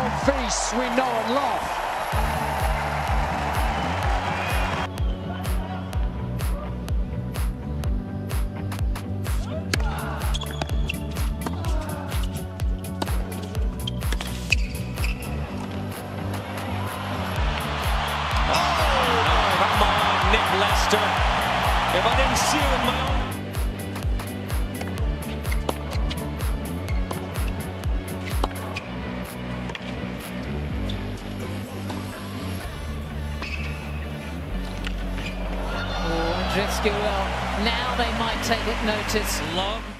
football feasts we know and love. Leicester. If I didn't see it with my own. Andrzejewski will. Now they might take it notice. Love.